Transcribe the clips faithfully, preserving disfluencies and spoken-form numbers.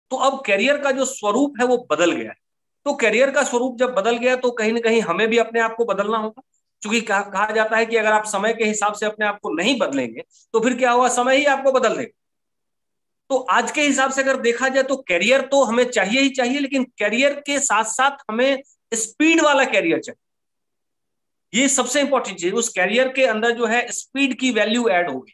तो अब करियर का जो स्वरूप है वो बदल गया है। तो करियर का स्वरूप जब बदल गया तो कहीं ना कहीं हमें भी अपने आप को बदलना होगा, क्योंकि कहा, कहा जाता है कि अगर आप समय के हिसाब से अपने आप को नहीं बदलेंगे तो फिर क्या होगा, समय ही आपको बदल देगा। तो आज के हिसाब से अगर देखा जाए तो करियर तो हमें चाहिए ही चाहिए, लेकिन करियर के साथ साथ हमें स्पीड वाला करियर चाहिए। ये सबसे इंपॉर्टेंट चीज, उस करियर के अंदर जो है स्पीड की वैल्यू ऐड होगी।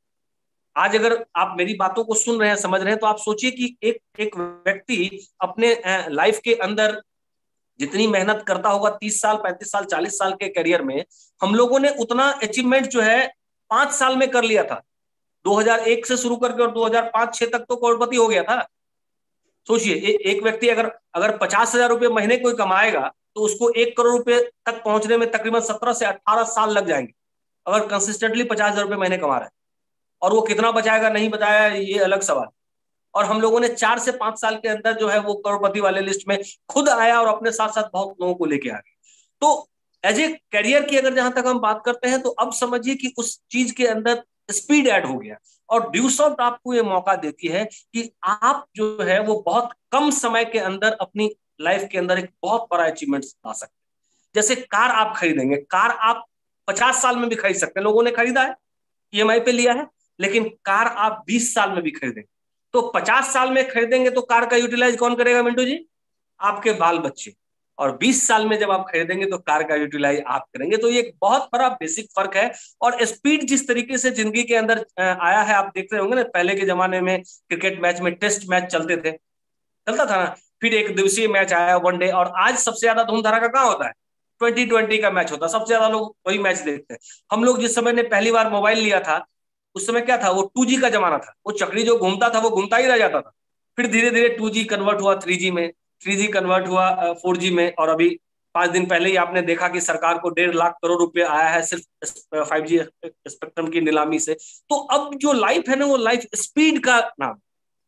आज अगर आप मेरी बातों को सुन रहे हैं, समझ रहे हैं, तो आप सोचिए कि एक एक व्यक्ति अपने लाइफ के अंदर जितनी मेहनत करता होगा, तीस साल, पैंतीस साल, चालीस साल के करियर में, हम लोगों ने उतना अचीवमेंट जो है पांच साल में कर लिया था। दो हज़ार एक से शुरू करके और दो हज़ार पाँच छह तक तो करोड़पति हो गया था। सोचिए, ए, एक व्यक्ति अगर अगर पचास हजार रुपये महीने कोई कमाएगा तो उसको एक करोड़ रुपए तक पहुंचने में तकरीबन सत्रह से अठारह साल लग जाएंगे, अगर कंसिस्टेंटली पचास हजार रुपये महीने कमा रहा है। और वो कितना बचाएगा नहीं बचाएगा ये अलग सवाल। और हम लोगों ने चार से पांच साल के अंदर जो है वो करोड़पति वाले लिस्ट में खुद आया और अपने साथ साथ बहुत लोगों को लेके आ गया। तो एज ए करियर की अगर जहां तक हम बात करते हैं तो अब समझिए कि उस चीज के अंदर स्पीड ऐड हो गया। और ड्यूसॉफ्ट आपको ये मौका देती है कि आप जो है वो बहुत कम समय के अंदर अपनी लाइफ के अंदर एक बहुत बड़ा अचीवमेंट ला सकते हैं। जैसे कार आप खरीदेंगे, कार आप पचास साल में भी खरीद सकते हैं, लोगों ने खरीदा है, ईएमआई पे लिया है, लेकिन कार आप बीस साल में भी खरीदेंगे। तो पचास साल में खरीदेंगे तो कार का यूटिलाइज कौन करेगा मिंटू जी? आपके बाल बच्चे। और बीस साल में जब आप खरीदेंगे तो कार का यूटिलाइज आप करेंगे। तो ये एक बहुत बड़ा बेसिक फर्क है। और स्पीड जिस तरीके से जिंदगी के अंदर आया है, आप देख रहे होंगे ना, पहले के जमाने में क्रिकेट मैच में टेस्ट मैच चलते थे, चलता था ना, फिर एक दिवसीय मैच आया, वनडे, और आज सबसे ज्यादा धूम धड़ाका कहाँ होता है? ट्वेंटी ट्वेंटी का मैच होता है, सबसे ज्यादा लोग वही मैच देखते हैं। हम लोग जिस समय ने पहली बार मोबाइल लिया था उस समय क्या था, वो टू जी का जमाना था, वो चक्री जो घूमता था वो घूमता ही रह जाता था। फिर धीरे धीरे टू जी कन्वर्ट हुआ थ्री जी में, थ्री जी कन्वर्ट हुआ फोर जी में, और अभी पांच दिन पहले ही आपने देखा कि सरकार को डेढ़ लाख करोड़ रुपए आया है सिर्फ फाइव जी स्पेक्ट्रम की नीलामी से। तो अब जो लाइफ है ना, वो लाइफ स्पीड का नाम।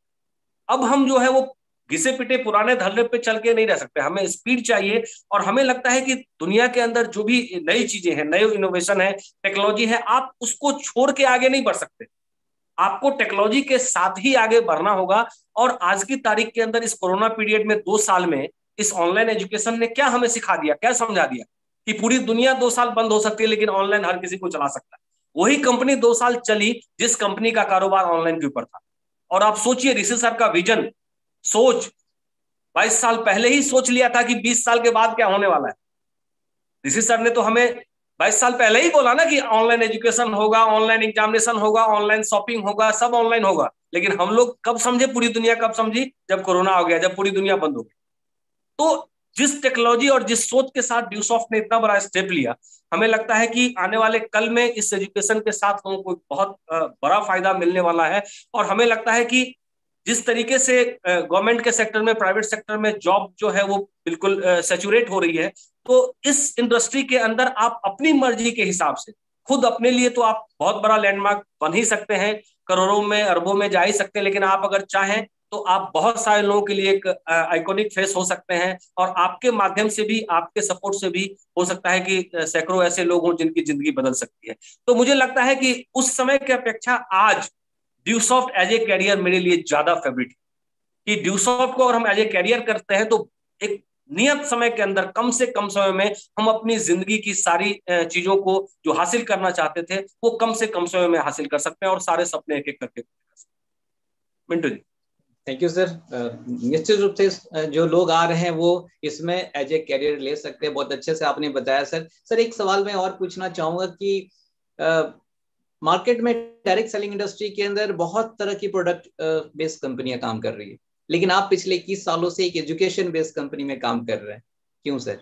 अब हम जो है वो घिसे पिटे पुराने धरने पे चल के नहीं रह सकते, हमें स्पीड चाहिए। और हमें लगता है कि दुनिया के अंदर जो भी नई चीजें हैं, नए इनोवेशन है, टेक्नोलॉजी है, आप उसको छोड़ के आगे नहीं बढ़ सकते। आपको टेक्नोलॉजी के साथ ही आगे बढ़ना होगा। और आज की तारीख के अंदर इस कोरोना पीरियड में दो साल में इस ऑनलाइन एजुकेशन ने क्या हमें सिखा दिया, क्या समझा दिया? कि पूरी दुनिया दो साल बंद हो सकती है लेकिन ऑनलाइन हर किसी को चला सकता है। वही कंपनी दो साल चली जिस कंपनी का कारोबार ऑनलाइन के ऊपर था। और आप सोचिए, ऋषि सर का विजन, सोच बाईस साल पहले ही सोच लिया था कि बीस साल के बाद क्या होने वाला है। ऋषि सर ने तो हमें बाईस साल पहले ही बोला ना कि ऑनलाइन एजुकेशन होगा, ऑनलाइन एग्जामिनेशन होगा, ऑनलाइन शॉपिंग होगा, सब ऑनलाइन होगा। लेकिन हम लोग कब समझे, पूरी दुनिया कब समझी? जब कोरोना हो गया, जब पूरी दुनिया बंद हो गई। तो जिस टेक्नोलॉजी और जिस सोच के साथ ड्यूसॉफ्ट ने इतना बड़ा स्टेप लिया, हमें लगता है कि आने वाले कल में इस एजुकेशन के साथ लोगों को बहुत बड़ा फायदा मिलने वाला है। और हमें लगता है कि जिस तरीके से गवर्नमेंट के सेक्टर में, प्राइवेट सेक्टर में जॉब जो है वो बिल्कुल सैचुरेट हो रही है, तो इस इंडस्ट्री के अंदर आप अपनी मर्जी के हिसाब से खुद अपने लिए तो आप बहुत बड़ा लैंडमार्क बन ही सकते हैं, करोड़ों में अरबों में जा ही सकते हैं। लेकिन आप अगर चाहें तो आप बहुत सारे लोगों के लिए एक आइकॉनिक फेस हो सकते हैं। और आपके माध्यम से भी, आपके सपोर्ट से भी हो सकता है कि सैकड़ों ऐसे लोग हों जिनकी जिंदगी बदल सकती है। तो मुझे लगता है कि उस समय की अपेक्षा आज ड्यूसॉफ्ट एज ए कैरियर मेरे लिए ज्यादा फेवरेट है। कि ड्यूसॉफ्ट को अगर हम एज ए कैरियर करते हैं तो एक नियत समय के अंदर, कम से कम समय में हम अपनी जिंदगी की सारी चीजों को जो हासिल करना चाहते थे वो कम से कम समय में हासिल कर सकते हैं, और सारे सपने एक एक करके। Mintu ji. Thank you sir. निश्चित रूप से जो लोग आ रहे हैं वो इसमें एज ए कैरियर ले सकते हैं। बहुत अच्छे से आपने बताया सर। सर एक सवाल मैं और पूछना चाहूंगा कि मार्केट में डायरेक्ट सेलिंग इंडस्ट्री के अंदर बहुत तरह की प्रोडक्ट बेस्ड कंपनियां काम कर रही है, लेकिन आप पिछले इक्कीस सालों से एक एजुकेशन बेस्ड कंपनी में काम कर रहे हैं, क्यों सर?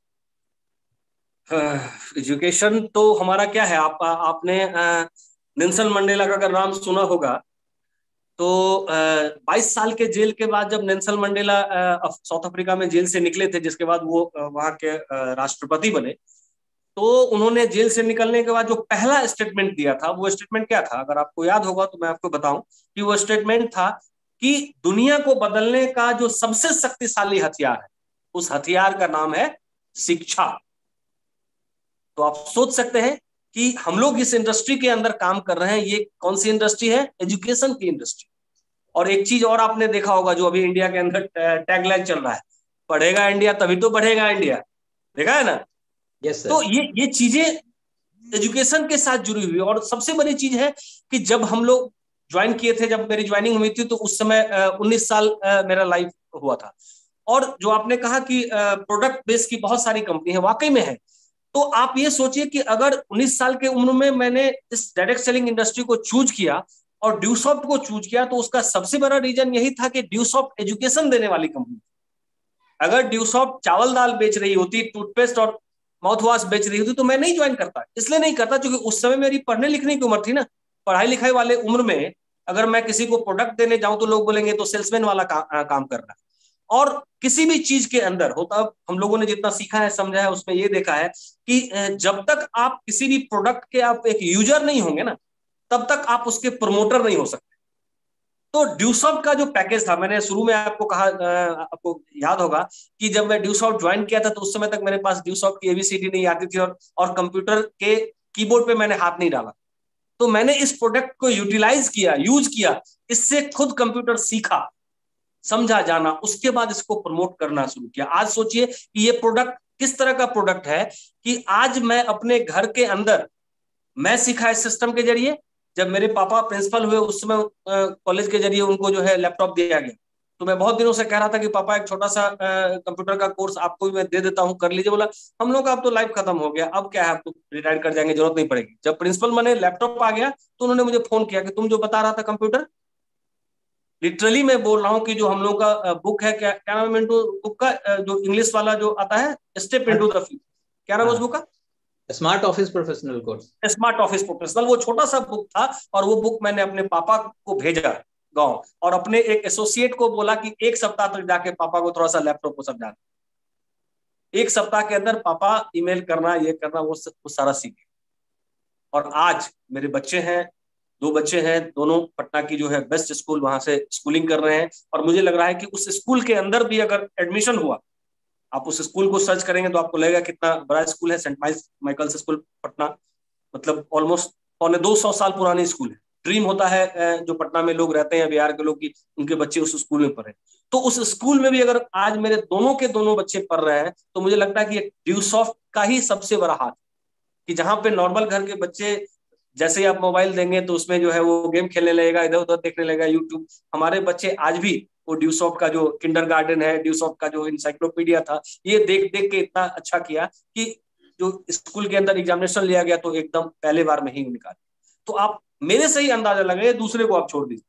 एजुकेशन uh, तो हमारा क्या है, आप आपने नेल्सन मंडेला का अगर नाम सुना होगा तो बाईस साल के जेल के बाद जब नेल्सन मंडेला साउथ अफ्रीका में जेल से निकले थे, जिसके बाद वो वहां के राष्ट्रपति बने, तो उन्होंने जेल से निकलने के बाद जो पहला स्टेटमेंट दिया था, वो स्टेटमेंट क्या था? अगर आपको याद होगा तो मैं आपको बताऊं कि वो स्टेटमेंट था कि दुनिया को बदलने का जो सबसे शक्तिशाली हथियार है, उस हथियार का नाम है शिक्षा। तो आप सोच सकते हैं कि हम लोग इस इंडस्ट्री के अंदर काम कर रहे हैं। ये कौन सी इंडस्ट्री है? एजुकेशन की इंडस्ट्री। और एक चीज और आपने देखा होगा जो अभी इंडिया के अंदर टैगलाइन चल रहा है, पढ़ेगा इंडिया तभी तो बढ़ेगा इंडिया, देखा है ना। यस तो सर। ये ये चीजें एजुकेशन के साथ जुड़ी हुई। और सबसे बड़ी चीज है कि जब हम लोग ज्वाइन किए थे, जब मेरी ज्वाइनिंग हुई थी, तो उस समय उन्नीस साल अ, मेरा लाइफ हुआ था। और जो आपने कहा कि प्रोडक्ट बेस की बहुत सारी कंपनी है, वाकई में है। तो आप ये सोचिए कि अगर उन्नीस साल की उम्र में मैंने इस डायरेक्ट सेलिंग इंडस्ट्री को चूज किया और ड्यूसॉफ्ट को चूज किया, तो उसका सबसे बड़ा रीजन यही था कि ड्यूसॉफ्ट एजुकेशन देने वाली कंपनी। अगर ड्यूसॉफ्ट चावल दाल बेच रही होती, टूथपेस्ट और माउथ वॉश बेच रही होती, तो मैं नहीं ज्वाइन करता। इसलिए नहीं करता क्योंकि उस समय मेरी पढ़ने लिखने की उम्र थी ना। पढ़ाई लिखाई वाले उम्र में अगर मैं किसी को प्रोडक्ट देने जाऊं तो लोग बोलेंगे तो सेल्समैन वाला का, आ, काम कर रहा है। और किसी भी चीज के अंदर होता, हम लोगों ने जितना सीखा है समझा है उसमें ये देखा है कि जब तक आप किसी भी प्रोडक्ट के आप एक यूजर नहीं होंगे ना, तब तक आप उसके प्रमोटर नहीं हो सकते। तो ड्यूसॉफ्ट का जो पैकेज था, मैंने शुरू में आपको कहा, आपको याद होगा कि जब मैं ड्यूसॉफ्ट ज्वाइन किया था तो उस समय तक मेरे पास ड्यूसॉफ्ट की एबीसीडी नहीं आती थी, और और कंप्यूटर के कीबोर्ड पे मैंने हाथ नहीं डाला। तो मैंने इस प्रोडक्ट को यूटिलाइज किया, यूज किया, इससे खुद कंप्यूटर सीखा, समझा जाना, उसके बाद इसको प्रमोट करना शुरू किया। आज सोचिए कि ये प्रोडक्ट किस तरह का प्रोडक्ट है कि आज मैं अपने घर के अंदर, मैं सीखा इस सिस्टम के जरिए। जब मेरे पापा प्रिंसिपल हुए उस समय कॉलेज के जरिए उनको जो है लैपटॉप दिया गया। तो मैं बहुत दिनों से कह रहा था कि पापा एक छोटा सा कंप्यूटर का कोर्स आपको भी मैं दे देता हूँ, कर लीजिए। बोला हम लोग का अब तो लाइफ खत्म हो गया, अब क्या है, अब तो रिटायर कर जाएंगे, जरूरत नहीं पड़ेगी। जब प्रिंसिपल बने, लैपटॉप आ गया, तो उन्होंने मुझे फोन किया कि तुम जो बता रहा था कंप्यूटर, लिटरली मैं बोल रहा हूँ कि जो हम लोग का बुक है, क्या क्या नाम है मिंटू बुक का, जो इंग्लिश वाला जो आता है, स्टेप इनटू द फ्यूचर, क्या नाम है उस बुक का? Smart office professional course. Smart office professional. वो छोटा सा बुक था, और वो बुक मैंने अपने पापा को भेजा गांव, और अपने एक एसोसिएट को बोला कि एक सप्ताह तक जाके पापा को थोड़ा सा लैपटॉप को समझाना। एक सप्ताह के अंदर पापा ईमेल करना, ये करना, वो, वो सारा सीखे। और आज मेरे बच्चे हैं, दो बच्चे हैं, दोनों पटना की जो है बेस्ट स्कूल, वहां से स्कूलिंग कर रहे हैं। और मुझे लग रहा है कि उस स्कूल के अंदर भी अगर एडमिशन हुआ, आप उस स्कूल को सर्च करेंगे तो आपको लगेगा कितना बड़ा स्कूल है, सेंट माइकल्स स्कूल पटना। मतलब ऑलमोस्ट पौने दो सौ साल पुरानी स्कूल है। ड्रीम होता है जो पटना में लोग रहते हैं, बिहार के लोग, की उनके बच्चे उस स्कूल में पढ़े। तो उस स्कूल में भी अगर आज मेरे दोनों के दोनों बच्चे पढ़ रहे हैं, तो मुझे लगता है कि ड्यूसॉफ्ट का ही सबसे बड़ा हाथ, कि जहां पे नॉर्मल घर के बच्चे, जैसे ही आप मोबाइल देंगे तो उसमें जो है वो गेम खेलने लगेगा, इधर उधर देखने लगेगा यूट्यूब। हमारे बच्चे आज भी वो ड्यूसॉफ्ट का जो किंडर गार्डन है, ड्यूसॉफ्ट का जो इंसाइक्लोपीडिया था, ये देख देख के इतना अच्छा किया कि जो स्कूल के अंदर एग्जामिनेशन लिया गया तो एकदम पहले बार में ही निकाल। तो आप मेरे से ही अंदाजा लगाइए, दूसरे को आप छोड़ दीजिए,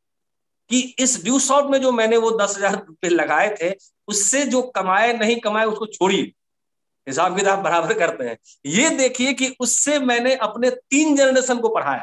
कि इस ड्यूसॉफ्ट में जो मैंने वो दस हजार रुपये लगाए थे, उससे जो कमाए नहीं कमाए उसको छोड़िए, हिसाब किताब बराबर करते हैं। ये देखिए कि उससे मैंने अपने तीन जनरेशन को पढ़ाया।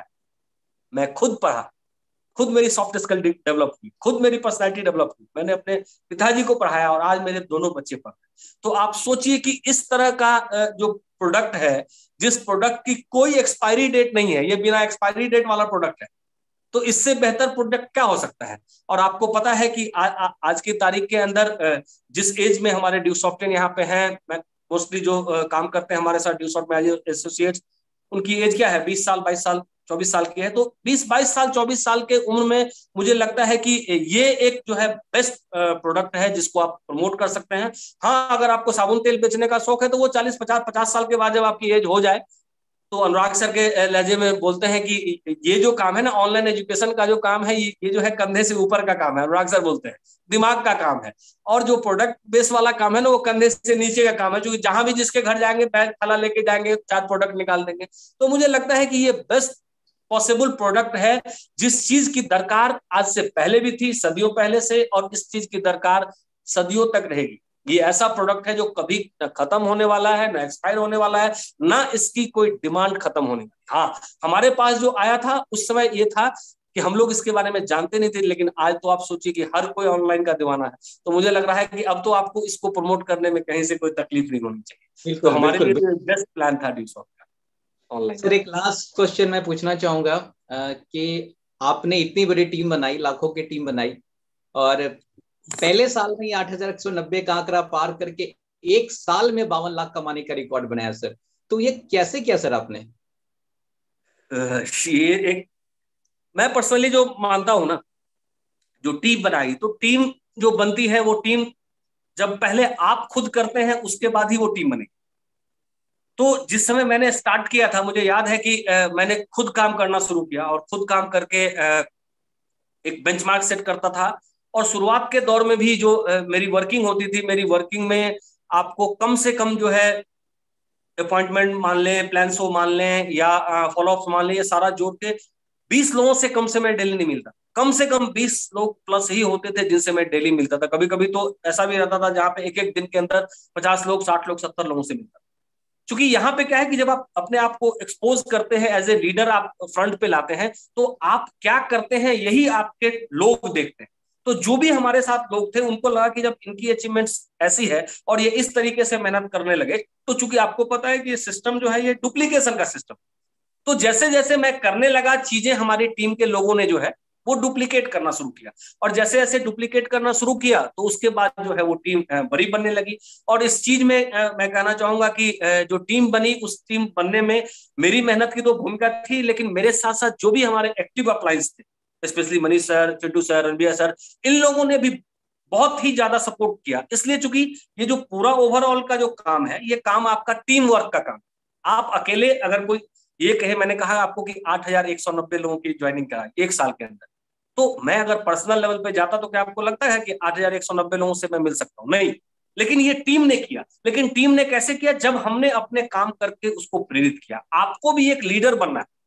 मैं खुद पढ़ा, खुद मेरी सॉफ्ट स्किल डेवलप हुई, खुद मेरी पर्सनैलिटी डेवलप हुई, मैंने अपने पिताजी को पढ़ाया, और आज मेरे दोनों बच्चे पढ़ रहे। तो आप सोचिए कि इस तरह का जो प्रोडक्ट है, जिस प्रोडक्ट की कोई एक्सपायरी डेट नहीं है, ये बिना एक्सपायरी डेट वाला प्रोडक्ट है, तो इससे बेहतर प्रोडक्ट क्या हो सकता है। और आपको पता है कि आ, आ, आज की तारीख के अंदर जिस एज में हमारे ड्यूसॉफ्ट यहाँ पे हैं, मोस्टली जो काम करते हैं हमारे साथ ड्यूसॉफ्ट में एसोसिएट्स, उनकी एज क्या है, बीस साल, बाईस साल, चौबीस साल की है। तो बीस बाईस साल, चौबीस साल के उम्र में मुझे लगता है कि ये एक जो है बेस्ट प्रोडक्ट है जिसको आप प्रमोट कर सकते हैं। हाँ, अगर आपको साबुन तेल बेचने का शौक है तो वो चालीस पचास पचास साल के बाद जब आपकी एज हो जाए, तो अनुराग सर के लहजे में बोलते हैं कि ये जो काम है ना, ऑनलाइन एजुकेशन का जो काम है, ये जो है कंधे से ऊपर का काम है। अनुराग सर बोलते हैं दिमाग का काम है, और जो प्रोडक्ट बेस वाला काम है ना, वो कंधे से नीचे का काम है, क्योंकि जहां भी जिसके घर जाएंगे बैग थैला लेके जाएंगे, चार प्रोडक्ट निकाल देंगे। तो मुझे लगता है कि ये बेस्ट पॉसिबल प्रोडक्ट है, जिस चीज की दरकार आज से पहले भी थी, सदियों पहले से, और इस चीज की दरकार सदियों तक रहेगी। ये ऐसा प्रोडक्ट है जो कभी न खत्म होने वाला है, न एक्सपायर होने वाला है, ना इसकी कोई डिमांड खत्म होने वाली। हाँ, हमारे पास जो आया था उस समय ये था कि हम लोग इसके बारे में जानते नहीं थे, लेकिन आज तो आप सोचिए कि हर कोई ऑनलाइन का दीवाना है। तो मुझे लग रहा है कि अब तो आपको इसको प्रमोट करने में कहीं से कोई तकलीफ नहीं होनी चाहिए। तो बिल्कुल हमारे बिल्कुल, लिए बिल्कुल। बेस्ट प्लान था ड्यूसॉफ्ट का ऑनलाइन। सर एक लास्ट क्वेश्चन मैं पूछना चाहूंगा कि आपने इतनी बड़ी टीम बनाई, लाखों की टीम बनाई, और पहले साल में ही आठ हजार एक सौ नब्बे का आंकड़ा पार करके एक साल में बावन लाख कमाने का रिकॉर्ड बनाया सर। तो ये कैसे किया सर आपने? ये एक, मैं पर्सनली जो मानता हूं ना, जो टीम बनाई, तो टीम जो बनती है वो टीम जब पहले आप खुद करते हैं उसके बाद ही वो टीम बनेगी। तो जिस समय मैंने स्टार्ट किया था, मुझे याद है कि आ, मैंने खुद काम करना शुरू किया और खुद काम करके आ, एक बेंचमार्क सेट करता था। और शुरुआत के दौर में भी जो आ, मेरी वर्किंग होती थी, मेरी वर्किंग में आपको कम से कम जो है अपॉइंटमेंट मान लें, प्लान शो मान लें या फॉलोअप मान लें, ये सारा जोड़ के बीस लोगों से कम से मैं डेली नहीं मिलता। कम से कम बीस लोग प्लस ही होते थे जिनसे मैं डेली मिलता था। कभी कभी तो ऐसा भी रहता था जहां पे एक एक दिन के अंदर पचास लोग, साठ लोग, सत्तर लोगों से मिलता था। क्योंकि यहाँ पे क्या है कि जब आप अपने आप को एक्सपोज करते हैं, एज ए लीडर आप फ्रंट पे लाते हैं, तो आप क्या करते हैं यही आपके लोग देखते हैं। तो जो भी हमारे साथ लोग थे उनको लगा कि जब इनकी अचीवमेंट्स ऐसी है और ये इस तरीके से मेहनत करने लगे, तो चूंकि आपको पता है कि ये सिस्टम जो है ये डुप्लीकेशन का सिस्टम, तो जैसे जैसे मैं करने लगा चीजें, हमारी टीम के लोगों ने जो है वो डुप्लीकेट करना शुरू किया। और जैसे जैसे डुप्लीकेट करना शुरू किया तो उसके बाद जो है वो टीम बड़ी बनने लगी। और इस चीज में मैं कहना चाहूंगा कि जो टीम बनी, उस टीम बनने में मेरी मेहनत की तो भूमिका थी, लेकिन मेरे साथ साथ जो भी हमारे एक्टिव अप्लायंस थे, specially Manish sir, Chintu sir, Ranbir sir, इन लोगों ने भी बहुत ही ज्यादा सपोर्ट किया। इसलिए चूंकि ये जो पूरा ओवरऑल का जो काम है, ये काम आपका टीम वर्क का काम। आप अकेले अगर कोई ये कहे, मैंने कहा आपको कि आठ हजार एक सौ नब्बे लोगों की ज्वाइनिंग कराई एक साल के अंदर, तो मैं अगर पर्सनल लेवल पे जाता तो क्या आपको लगता है कि आठ हजार एक सौ नब्बे लोगों से मैं मिल सकता हूं? नहीं। लेकिन ये टीम ने किया। लेकिन टीम ने कैसे किया? जब हमने अपने काम करके उसको प्रेरित किया। आपको भी एक लीडर बनना है,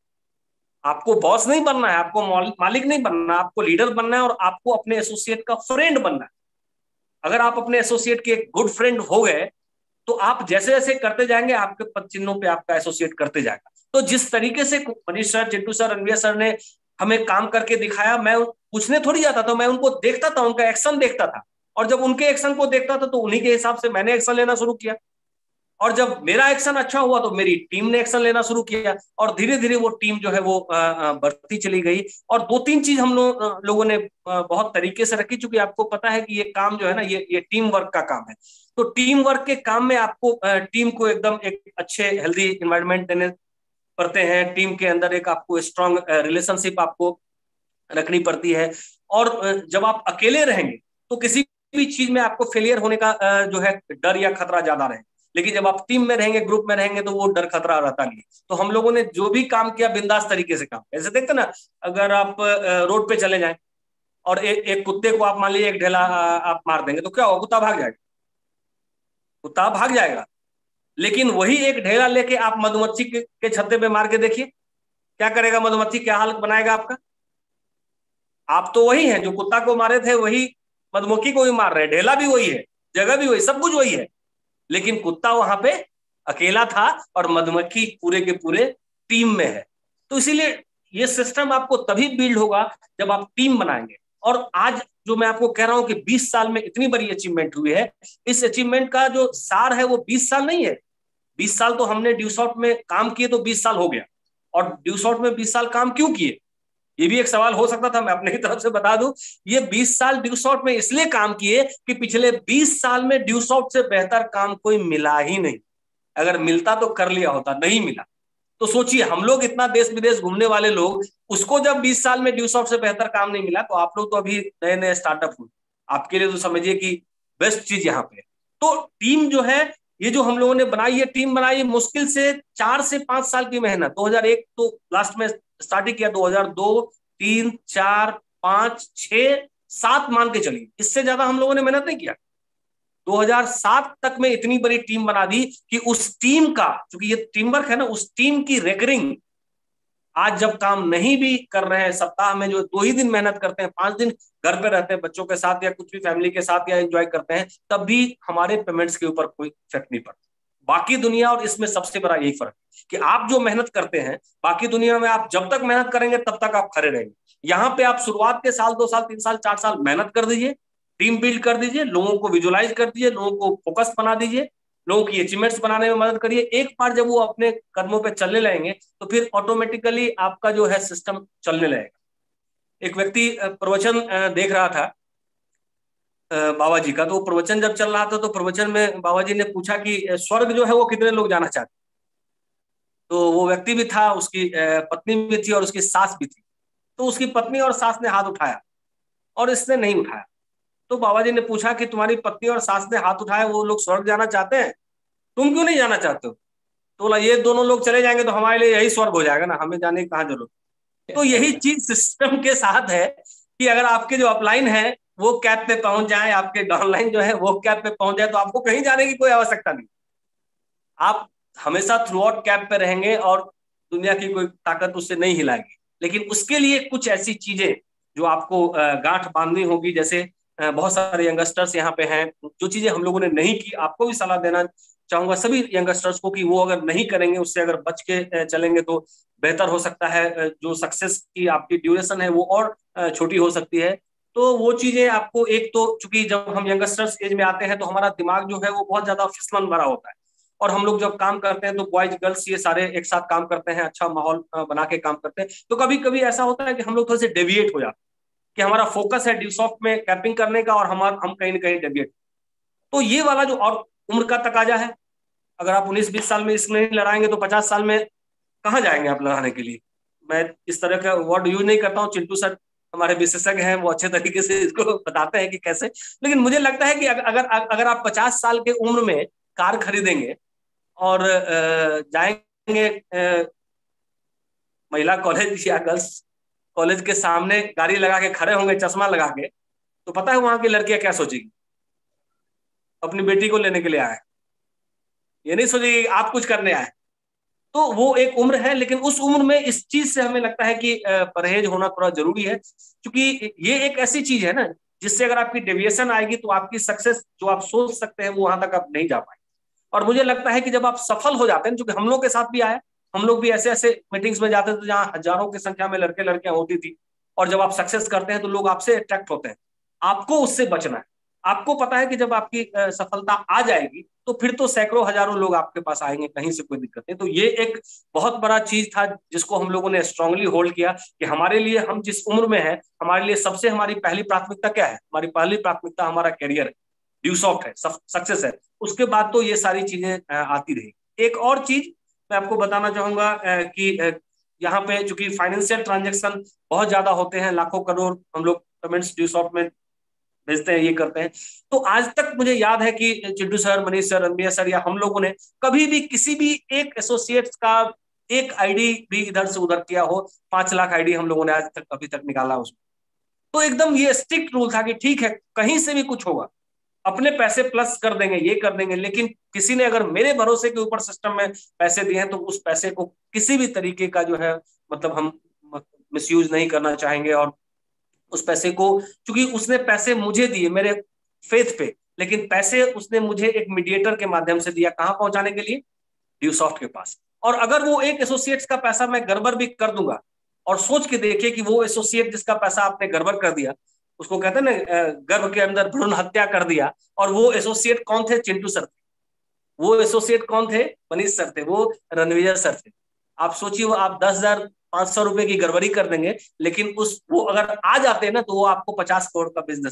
आपको बॉस नहीं बनना है, आपको मालिक नहीं बनना, आपको लीडर बनना है और आपको अपने एसोसिएट का फ्रेंड बनना है। अगर आप अपने एसोसिएट के एक गुड फ्रेंड हो गए तो आप जैसे जैसे करते जाएंगे आपके पद चिन्हों पे आपका एसोसिएट करते जाएगा। तो जिस तरीके से Manish sir, Chintu sir, Ranveer sir ने हमें काम करके दिखाया, मैं पूछने थोड़ी जाता था, मैं उनको देखता था, उनका एक्शन देखता था। और जब उनके एक्शन को देखता था तो उन्हीं के हिसाब से मैंने एक्शन लेना शुरू किया। और जब मेरा एक्शन अच्छा हुआ तो मेरी टीम ने एक्शन लेना शुरू किया। और धीरे धीरे वो टीम जो है वो बढ़ती चली गई। और दो तीन चीज हम लोग लोगों ने बहुत तरीके से रखी, चूंकि आपको पता है कि ये काम जो है ना, ये ये टीम वर्क का काम है। तो टीम वर्क के काम में आपको टीम को एकदम एक अच्छे हेल्दी इन्वायरमेंट देने पड़ते हैं। टीम के अंदर एक आपको स्ट्रांग रिलेशनशिप आपको रखनी पड़ती है। और जब आप अकेले रहेंगे तो किसी भी चीज में आपको फेलियर होने का जो है डर या खतरा ज्यादा रहे। लेकिन जब आप टीम में रहेंगे, ग्रुप में रहेंगे, तो वो डर खतरा रहता नहीं। तो हम लोगों ने जो भी काम किया बिंदास तरीके से काम। ऐसे देखते ना, अगर आप रोड पे चले जाएं और ए, एक कुत्ते को आप मान लीजिए एक ढेला आप मार देंगे तो क्या होगा? कुत्ता भाग जाएगा, कुत्ता भाग जाएगा। लेकिन वही एक ढेला लेके आप मधुमक्खी के छत्ते पे मार के देखिए, क्या करेगा मधुमक्खी? क्या हालत बनाएगा आपका? आप तो वही हैं जो कुत्ता को मारे थे, वही मधुमक्खी को भी मार रहे हैं। ढेला भी वही है, जगह भी वही, सब कुछ वही है, लेकिन कुत्ता वहां पे अकेला था और मधुमक्खी पूरे के पूरे टीम में है। तो इसीलिए ये सिस्टम आपको तभी बिल्ड होगा जब आप टीम बनाएंगे। और आज जो मैं आपको कह रहा हूं कि बीस साल में इतनी बड़ी अचीवमेंट हुई है, इस अचीवमेंट का जो सार है वो बीस साल नहीं है। बीस साल तो हमने ड्यूसॉफ्ट में काम किए तो बीस साल हो गया। और ड्यूसॉफ्ट में बीस साल काम क्यों किए, ये भी एक सवाल हो सकता था। मैं अपने की तरफ से बता दूं, ये बीस साल ड्यूसॉफ्ट में इसलिए काम किए कि पिछले बीस साल में ड्यूसॉफ्ट से बेहतर काम कोई मिला ही नहीं। अगर मिलता तो कर लिया होता, नहीं मिला। तो सोचिए, हम लोग इतना देश विदेश घूमने वाले लोग, उसको जब बीस साल में ड्यूसॉफ्ट से बेहतर काम नहीं मिला, तो आप लोग तो अभी नए नए स्टार्टअप हुए, आपके लिए तो समझिए कि बेस्ट चीज यहाँ पे। तो टीम जो है, ये जो हम लोगों ने बनाई है, टीम बनाई है मुश्किल से चार से पांच साल की मेहनत। दो हज़ार एक तो लास्ट में स्टार्ट किया, दो हज़ार दो, तीन, चार, पांच, छह, सात मान के चलिए, इससे ज्यादा हम लोगों ने मेहनत नहीं किया। दो हज़ार सात तक में इतनी बड़ी टीम बना दी कि उस टीम का, क्योंकि ये टीम वर्क है ना, उस टीम की रेकरिंग आज जब काम नहीं भी कर रहे हैं, सप्ताह में जो दो ही दिन मेहनत करते हैं, पांच दिन घर पे रहते हैं बच्चों के साथ या कुछ भी फैमिली के साथ या एंजॉय करते हैं, तब भी हमारे पेमेंट्स के ऊपर कोई इफेक्ट नहीं पड़ता। बाकी दुनिया और इसमें सबसे बड़ा यही फर्क है कि आप जो मेहनत करते हैं, बाकी दुनिया में आप जब तक मेहनत करेंगे तब तक आप खड़े रहेंगे। यहाँ पे आप शुरुआत के साल, दो साल, तीन साल, चार साल मेहनत कर दीजिए, टीम बिल्ड कर दीजिए, लोगों को विजुअलाइज कर दीजिए, लोगों को फोकस बना दीजिए, लोगों की अचीवमेंट्स बनाने में मदद करिए। एक बार जब वो अपने कदमों पे चलने लगेंगे तो फिर ऑटोमेटिकली आपका जो है सिस्टम चलने लगेगा। एक व्यक्ति प्रवचन देख रहा था बाबा जी का, तो प्रवचन जब चल रहा था तो प्रवचन में बाबा जी ने पूछा कि स्वर्ग जो है वो कितने लोग जाना चाहते। तो वो व्यक्ति भी था, उसकी पत्नी भी थी और उसकी सास भी थी। तो उसकी पत्नी और सास ने हाथ उठाया और इसने नहीं उठाया। तो बाबा जी ने पूछा कि तुम्हारी पत्नी और सास ने हाथ उठाया, वो लोग स्वर्ग जाना चाहते हैं, तुम क्यों नहीं जाना चाहते हो? तो बोला ये दोनों लोग चले जाएंगे तो हमारे लिए यही स्वर्ग हो जाएगा ना, हमें जाने की कहाँ जरूरत। तो यही चीज सिस्टम के साथ है कि अगर आपके जो अपलाइन है वो कैप पे पहुंच जाए, आपके डाउनलाइन जो है वो कैप पे पहुंच जाए, तो आपको कहीं जाने की कोई आवश्यकता नहीं। आप हमेशा थ्रू आउट कैप पे रहेंगे और दुनिया की कोई ताकत उससे नहीं हिलाएगी। लेकिन उसके लिए कुछ ऐसी चीजें जो आपको गांठ बांधनी होगी, जैसे बहुत सारे यंगस्टर्स यहाँ पे हैं, जो चीजें हम लोगों ने नहीं की, आपको भी सलाह देना चाहूंगा सभी यंगस्टर्स को कि वो अगर नहीं करेंगे, उससे अगर बच के चलेंगे तो बेहतर हो सकता है। जो सक्सेस की आपकी ड्यूरेशन है वो और छोटी हो सकती है। तो वो चीजें आपको, एक तो चूंकि जब हम यंगस्टर्स एज में आते हैं तो हमारा दिमाग जो है वो बहुत ज्यादा फिसलन भरा होता है, और हम लोग जब काम करते हैं तो बॉयज गर्ल्स ये सारे एक साथ काम करते हैं, अच्छा माहौल बना के काम करते हैं, तो कभी कभी ऐसा होता है कि हम लोग थोड़े से डेविएट हो जाते हैं, कि हमारा फोकस है ड्यूसॉफ्ट में कैपिंग करने का और हमारा हम कहीं ना कहीं डेविएट। तो ये वाला जो और उम्र का तकाजा है, अगर आप उन्नीस बीस साल में इसमें नहीं लड़ाएंगे तो पचास साल में कहाँ जाएंगे आप लड़ाने के लिए। मैं इस तरह का वर्ड यूज नहीं करता हूँ, चिंटू सर हमारे विशेषज्ञ हैं, वो अच्छे तरीके से इसको बताते हैं कि कैसे। लेकिन मुझे लगता है कि अगर अगर आप पचास साल के उम्र में कार खरीदेंगे और जाएंगे महिला कॉलेज या गर्ल्स कॉलेज के सामने गाड़ी लगा के खड़े होंगे चश्मा लगा के, तो पता है वहां की लड़कियां क्या सोचेगी? अपनी बेटी को लेने के लिए आए, ये नहीं सोचेगी आप कुछ करने आए। तो वो एक उम्र है, लेकिन उस उम्र में इस चीज से हमें लगता है कि परहेज होना थोड़ा जरूरी है, क्योंकि ये एक ऐसी चीज है ना जिससे अगर आपकी डेविएशन आएगी तो आपकी सक्सेस जो आप सोच सकते हैं वो वहां तक आप नहीं जा पाएंगे। और मुझे लगता है कि जब आप सफल हो जाते हैं, क्योंकि हम लोग के साथ भी आया, हम लोग भी ऐसे ऐसे मीटिंग्स में जाते थे जहां हजारों की संख्या में लड़के लड़कियां होती थी, और जब आप सक्सेस करते हैं तो लोग आपसे अट्रैक्ट होते हैं। आपको उससे बचना है। आपको पता है कि जब आपकी सफलता आ जाएगी तो फिर तो सैकड़ों हजारों लोग आपके पास आएंगे, कहीं से कोई दिक्कत नहीं। तो ये एक बहुत बड़ा चीज था जिसको हम लोगों ने स्ट्रांगली होल्ड किया कि हमारे लिए, हम जिस उम्र में है, हमारे लिए सबसे हमारी पहली प्राथमिकता क्या है? हमारी पहली प्राथमिकता हमारा कैरियर है, ड्यूसॉफ्ट है, सक्सेस है। उसके बाद तो ये सारी चीजें आती रहेगी। एक और चीज मैं आपको बताना चाहूंगा कि यहाँ पे चूंकि फाइनेंशियल ट्रांजेक्शन बहुत ज्यादा होते हैं, लाखों करोड़ हम लोग पेमेंट्स ड्यूसॉफ्ट में भेजते हैं, ये करते हैं। तो आज तक मुझे याद है कि Chintu sir, Manish sir, Ranbir sir या हम लोगों ने कभी भी किसी भी एक एसोसिएट्स का एक आईडी भी इधर से उधर किया हो। पांच लाख आईडी हम लोगों ने आज तक अभी तक निकाला उसमें। तो एकदम ये स्ट्रिक्ट रूल था कि ठीक है, कहीं से भी कुछ होगा, अपने पैसे प्लस कर देंगे, ये कर देंगे, लेकिन किसी ने अगर मेरे भरोसे के ऊपर सिस्टम में पैसे दिए हैं तो उस पैसे को किसी भी तरीके का जो है मतलब हम मिसयूज नहीं करना चाहेंगे। और उस पैसे को, चूंकि उसने पैसे मुझे दिए मेरे फेथ पे, लेकिन पैसे उसने मुझे एक मीडिएटर के माध्यम से दिया, कहां पहुंचाने के लिए? ड्यूसॉफ्ट के पास। और अगर वो एक एसोसिएट्स का पैसा मैं गड़बड़ भी कर दूंगा, और सोच के देखिए कि वो एसोसिएट जिसका पैसा आपने गड़बड़ कर दिया, उसको कहते हैं ना गर्भ के अंदर भ्रूण हत्या कर दिया, और वो एसोसिएट कौन थे? चिंटू सर थे। वो एसोसिएट कौन थे? मनीष सर थे, वो रणविजय सर थे। आप सोचिए, वो आप दस हजार पांच सौ रुपए की गड़बड़ी कर देंगे, लेकिन उस वो अगर आ जाते हैं ना तो वो आपको पचास करोड़ का बिजनेस।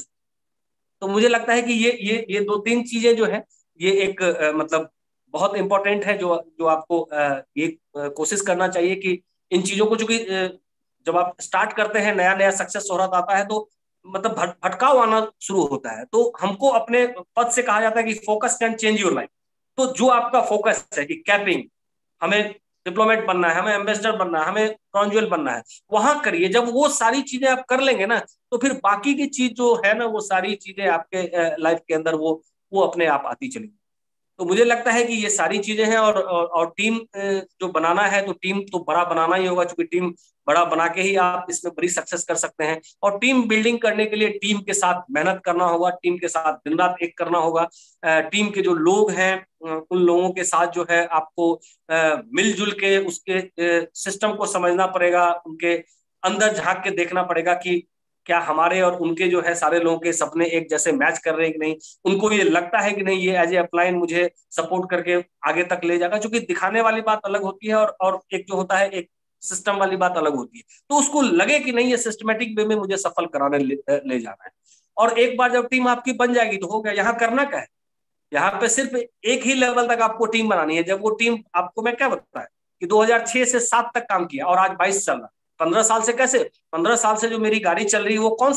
तो मुझे लगता है कि ये ये ये दो तीन चीजें जो है ये एक आ, मतलब बहुत इंपॉर्टेंट है, जो जो आपको आ, ये आ, कोशिश करना चाहिए कि इन चीजों को, चूंकि जब आप स्टार्ट करते हैं, नया नया सक्सेस हो रहा आता है तो मतलब भटकाव आना शुरू होता है। तो हमको अपने पद से कहा जाता है कि focus can change your life. तो जो आपका फोकस है कि कैपिंग, हमें डिप्लोमेट बनना है, हमें एम्बेसडर बनना है, हमें कॉन्जुअल बनना है, वहां करिए। जब वो सारी चीजें आप कर लेंगे ना तो फिर बाकी की चीज जो है ना, वो सारी चीजें आपके लाइफ के अंदर वो वो अपने आप आती चलेंगी। तो मुझे लगता है कि ये सारी चीजें हैं, और और, और टीम जो बनाना है तो टीम तो बड़ा बनाना ही होगा, क्योंकि टीम बड़ा बना के ही आप इसमें बड़ी सक्सेस कर सकते हैं। और टीम बिल्डिंग करने के लिए टीम के साथ मेहनत करना होगा, टीम के साथ दिन रात एक करना होगा। टीम के जो लोग हैं उन लोगों के साथ जो है आपको मिलजुल के उसके सिस्टम को समझना पड़ेगा, उनके अंदर झांक के देखना पड़ेगा कि क्या हमारे और उनके जो है सारे लोगों के सपने एक जैसे मैच कर रहे हैं कि नहीं, उनको ये लगता है कि नहीं ये एज ए अपलाइन मुझे सपोर्ट करके आगे तक ले जाएगा। क्योंकि दिखाने वाली बात अलग होती है और और एक जो होता है एक सिस्टम वाली बात अलग होती है। तो उसको लगे कि नहीं ये सिस्टमेटिक वे में मुझे सफल कराने ले, ले जाना है। और एक बार जब टीम आपकी बन जाएगी तो हो गया। यहाँ करना क्या है? यहाँ पे सिर्फ एक ही लेवल तक आपको टीम बनानी है। जब वो टीम आपको, मैं क्या बताया कि दो हज़ार छह से सात तक काम किया और आज बाईस चल रहा, पंद्रह साल से कैसे, पंद्रह साल से जो मेरी गाड़ी चल रही है वो कौन सी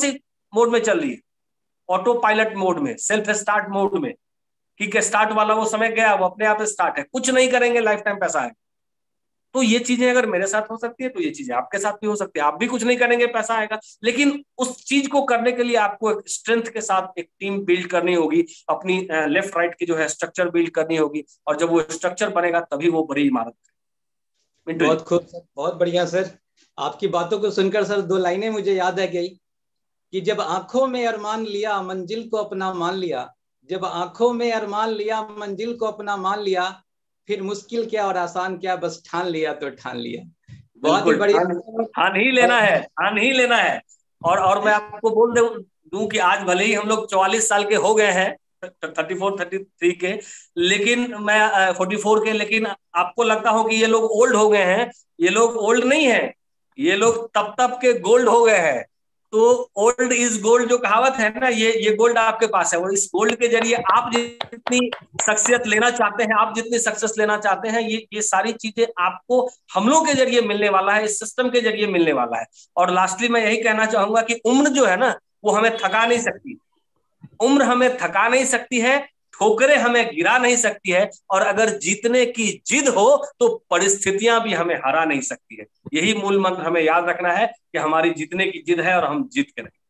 मोड में चल रही है, ऑटो पायलट मोड में, सेल्फ स्टार्ट मोड में। ठीक है, स्टार्ट वाला वो समय गया, वो अपने आप स्टार्ट है, कुछ नहीं करेंगे लाइफ टाइम पैसा है। तो ये चीजें अगर मेरे साथ हो सकती है तो ये चीजें आपके साथ भी हो सकती है। आप भी कुछ नहीं करेंगे, पैसा आएगा। लेकिन उस चीज को करने के लिए आपको एक स्ट्रेंथ के साथ एक टीम बिल्ड करनी होगी, अपनी लेफ्ट राइट की जो है स्ट्रक्चर बिल्ड करनी होगी, और जब वो स्ट्रक्चर बनेगा तभी वो बड़ी इमारत। बहुत खूब सर, बहुत बढ़िया सर। आपकी बातों को सुनकर सर दो लाइनें मुझे याद आ गई कि जब आंखों में अरमान लिया मंजिल को अपना मान लिया, जब आंखों में अरमान लिया मंजिल को अपना मान लिया, फिर मुश्किल क्या और आसान क्या, बस ठान लिया तो ठान लिया। बहुत ही बढ़िया, ठान ही लेना है, ठान ही लेना है। और और मैं आपको बोल दूं कि आज भले ही हम लोग चौवालीस साल के हो गए हैं, थर्टी फोर थर्टी थ्री के, लेकिन मैं फोर्टी फोर के, लेकिन आपको लगता हो कि ये लोग ओल्ड हो गए हैं। ये लोग ओल्ड नहीं है, ये लोग तब तब के गोल्ड हो गए हैं। तो ओल्ड इज गोल्ड जो कहावत है ना, ये ये गोल्ड आपके पास है, और इस गोल्ड के जरिए आप जितनी सक्सेस लेना चाहते हैं, आप जितनी सक्सेस लेना चाहते हैं, ये ये सारी चीजें आपको हम लोग के जरिए मिलने वाला है, इस सिस्टम के जरिए मिलने वाला है। और लास्टली मैं यही कहना चाहूंगा कि उम्र जो है ना, वो हमें थका नहीं सकती। उम्र हमें थका नहीं सकती है, ठोकरें हमें गिरा नहीं सकती है, और अगर जीतने की जिद हो तो परिस्थितियां भी हमें हरा नहीं सकती है। यही मूल मंत्र हमें याद रखना है कि हमारी जीतने की जिद है और हम जीत के रहेंगे।